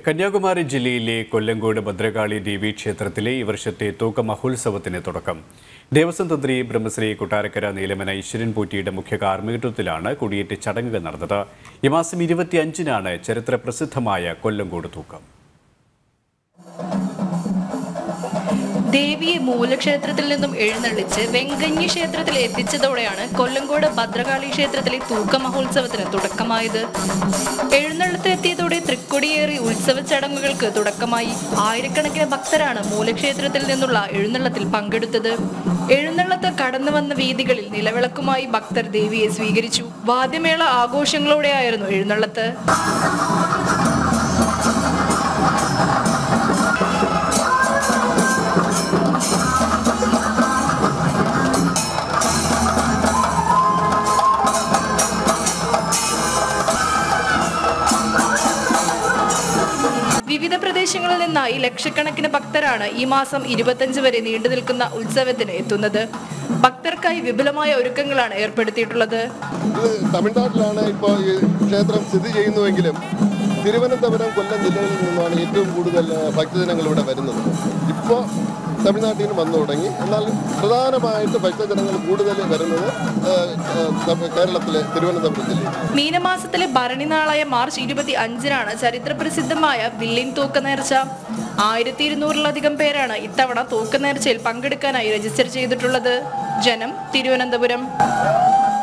കന്യാകുമാരി ജില്ലയിലെ കൊല്ലങ്കോട് ഭദ്രകാളി ദേവി ക്ഷേത്രത്തിലെ ഈ വർഷത്തെ തൂക്ക മഹോത്സവത്തിന് തുടക്കം. ദേവസ്വം തന്ത്രി ബ്രഹ്മശ്രീ കൊട്ടാരക്കര നീലമന ഈശ്വരൻ പോറ്റിയുടെ മുഖ്യ കാർമ്മികത്വത്തിലാണ് കൊടിയേറ്റ് ചടങ്ങുകൾ നടന്നത്. ഈ മാസം 25-നാണ് ചരിത്ര പ്രസിദ്ധമായ കൊല്ലങ്കോട് തൂക്കം. ദേവിയെ മൂലക്ഷേത്രത്തിൽ നിന്നും എഴുന്നള്ളിച്ച് വെങ്കഞ്ഞി ക്ഷേത്രത്തിൽ എത്തിച്ചതോടെയാണ് കൊല്ലങ്കോട് ഭദ്രകാളി ക്ഷേത്രത്തിലെ തൂക്ക മഹോത്സവത്തിന് തുടക്കമായത്. എഴുന്നള്ളത്തിലെത്തിയതോടെ തൃക്കൊടിയേറി ഉത്സവ ചടങ്ങുകൾക്ക് തുടക്കമായി. ആയിരക്കണക്കിന് ഭക്തരാണ് മൂലക്ഷേത്രത്തിൽ നിന്നുള്ള എഴുന്നള്ളത്തിൽ പങ്കെടുത്തത്. എഴുന്നള്ളത്ത് കടന്നു വന്ന വീതികളിൽ നിലവിളക്കുമായി ഭക്തർ ദേവിയെ സ്വീകരിച്ചു. വാദ്യമേള ആഘോഷങ്ങളോടെയായിരുന്നു എഴുന്നള്ളത്ത്. വിവിധ പ്രദേശങ്ങളിൽ നിന്നായി ലക്ഷക്കണക്കിന് ഭക്തരാണ് ഈ മാസം 25 വരെ നീണ്ടു നിൽക്കുന്ന ഉത്സവത്തിന് എത്തുന്നത്. ഭക്തർക്കായി വിപുലമായ ഒരുക്കങ്ങളാണ് ഏർപ്പെടുത്തിയിട്ടുള്ളത്. തമിഴ്നാട്ടിലാണ് ഇപ്പോൾ ഈ ക്ഷേത്രം സ്ഥിതി ചെയ്യുന്നുവെങ്കിലും തിരുവനന്തപുരം, കൊല്ലം ജില്ലകളിൽ നിന്നാണ് ഏറ്റവും കൂടുതൽ ഭക്തജനങ്ങൾ ഇവിടെ വരുന്നത്. ഇപ്പോൾ തമിഴ്നാട്ടിൽ നിന്ന് വന്നു തുടങ്ങി. എന്നാൽ പ്രധാനമായിട്ട് ഭക്തജനങ്ങൾ കൂടുതൽ വരുന്നത് കേരളത്തിലെ തിരുവനന്തപുരം ജില്ലയിൽ. മീനമാസത്തിലെ ഭരണി നാളായ മാർച്ച് 25-നാണ് ചരിത്രപ്രസിദ്ധമായ വില്ലിൻ തൂക്കനേർച്ച. 1200-ലധികം പേരാണ് ഇത്തവണ തൂക്കനേർച്ചയിൽ പങ്കെടുക്കാനായി രജിസ്റ്റർ ചെയ്തിട്ടുള്ളത്. ജനം, തിരുവനന്തപുരം.